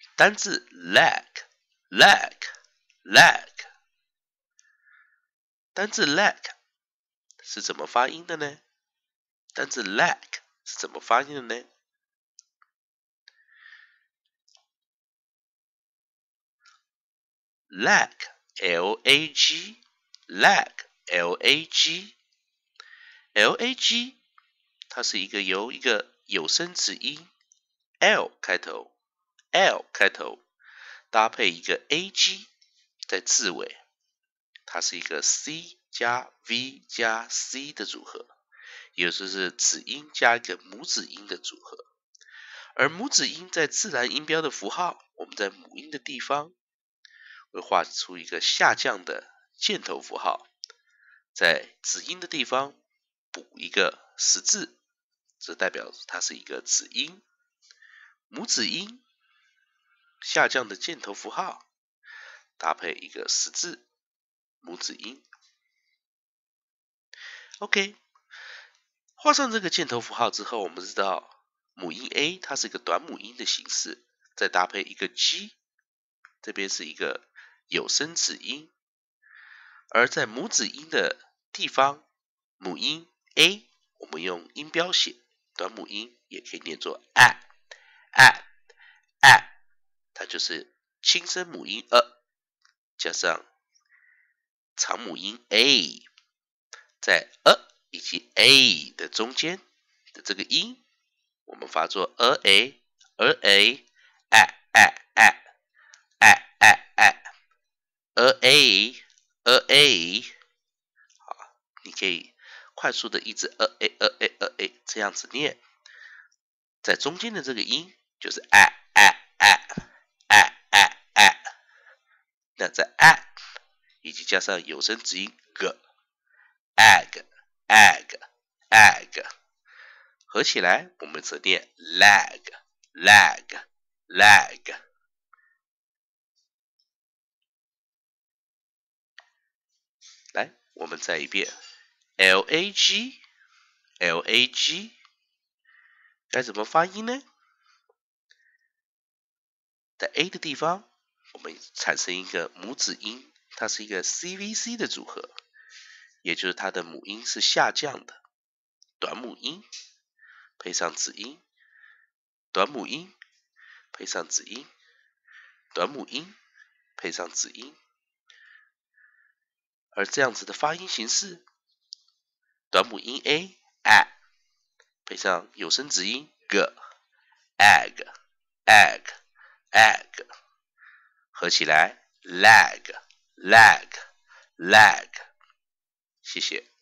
单字 lag，单字 lag 是怎么发音的呢？单字 lag 是怎么发音的呢？lag lag， 它是由一个有声子音 L 开头搭配一个 ag 在字尾，它是一个 C 加 V 加 C 的组合，也就是子音加一个母子音的组合。而母子音在自然音标的符号，我们在母音的地方会画出一个下降的箭头符号，在子音的地方补一个十字，这代表它是一个子音。母子音下降的箭头符号搭配一个十字，母子音。OK， 画上这个箭头符号之后，我们知道母音 A 它是一个短母音的形式，再搭配一个 G， 这边是一个有声子音。而在母子音的地方，母音 A 我们用音标写，短母音也可以念作 a， 它就是轻声母音加上长母音 A， 在以及 A 的中间的这个音，我们发作a， 好，你可以快速的一直这样子念，在中间的这个音就是那在以及加上有声子音 ag， 合起来我们则念 lag。来，我们再一遍 lag， 该怎么发音呢？在 A 的地方，我们产生一个母子音，它是一个 CVC 的组合，也就是它的母音是下降的，短母音配上子音，短母音配上子音，短母音配上子音。而这样子的发音形式，短母音 A 配上有声子音 ag， 合起来 lag。谢谢。